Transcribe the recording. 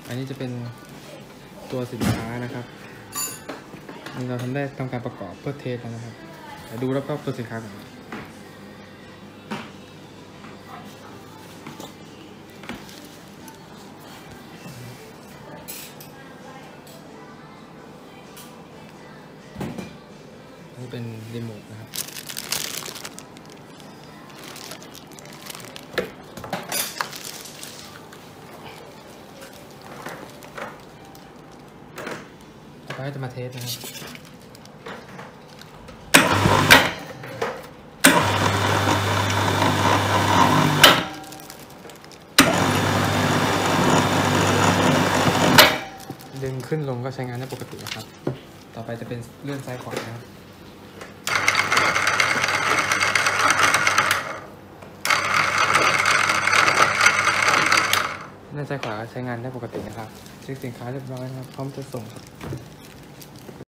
อันนี้จะเป็นตัวสินค้านะครับเราทำการประกอบเพื่อเทสนะครับเดี๋ยวดูรอบๆตัวสินค้าก่อนนี่เป็นรีโมทนะครับต่อไปจะมาเทสนะครับดึงขึ้นลงก็ใช้งานได้ปกตินะครับต่อไปจะเป็นเลื่อนซ้ายขวานะครับเลื่อนซ้ายขวาใช้งานได้ปกตินะครับเช็คสินค้าเรียบร้อยนะครับพร้อมจะส่งครับ